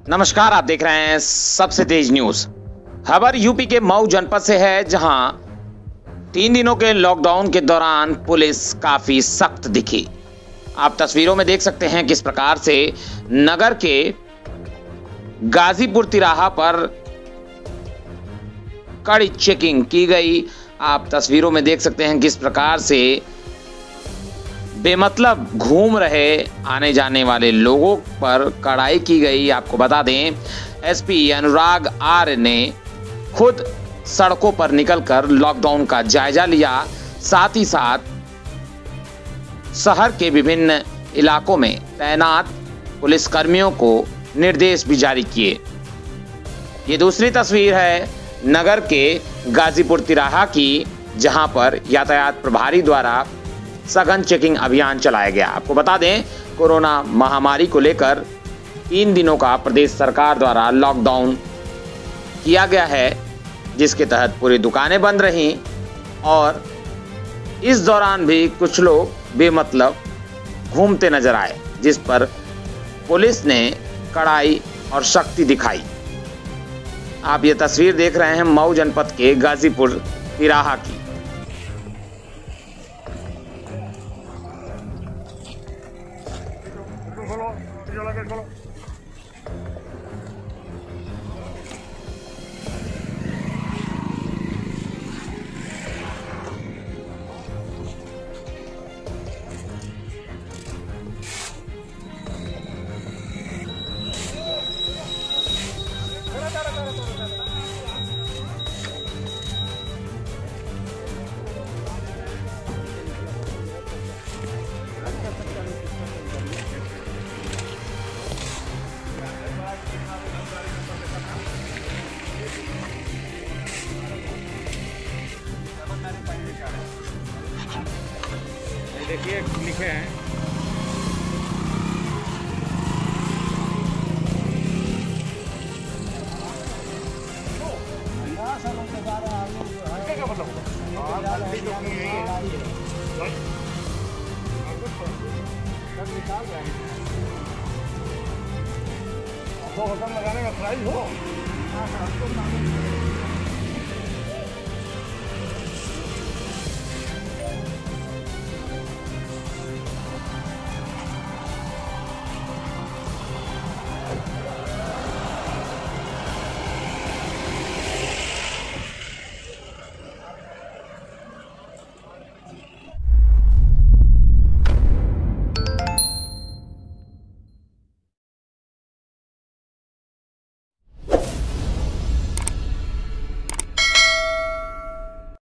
नमस्कार, आप देख रहे हैं सबसे तेज न्यूज। खबर यूपी के मऊ जनपद से है, जहां 3 दिनों के लॉकडाउन के दौरान पुलिस काफी सख्त दिखी। आप तस्वीरों में देख सकते हैं किस प्रकार से नगर के गाजीपुर तिराहा पर कड़ी चेकिंग की गई। आप तस्वीरों में देख सकते हैं किस प्रकार से बेमतलब घूम रहे आने जाने वाले लोगों पर कड़ाई की गई। आपको बता दें, एसपी अनुराग आर्य ने खुद सड़कों पर निकलकर लॉकडाउन का जायजा लिया। साथ ही साथ शहर के विभिन्न इलाकों में तैनात पुलिसकर्मियों को निर्देश भी जारी किए। ये दूसरी तस्वीर है नगर के गाजीपुर तिराहा की, जहां पर यातायात प्रभारी द्वारा सघन चेकिंग अभियान चलाया गया। आपको बता दें, कोरोना महामारी को लेकर 3 दिनों का प्रदेश सरकार द्वारा लॉकडाउन किया गया है, जिसके तहत पूरी दुकानें बंद रहीं और इस दौरान भी कुछ लोग बेमतलब घूमते नजर आए, जिस पर पुलिस ने कड़ाई और सख्ती दिखाई। आप ये तस्वीर देख रहे हैं मऊ जनपद के गाजीपुर तिराहा की। देखिए लिखे हैं लगाने का प्राइस हो।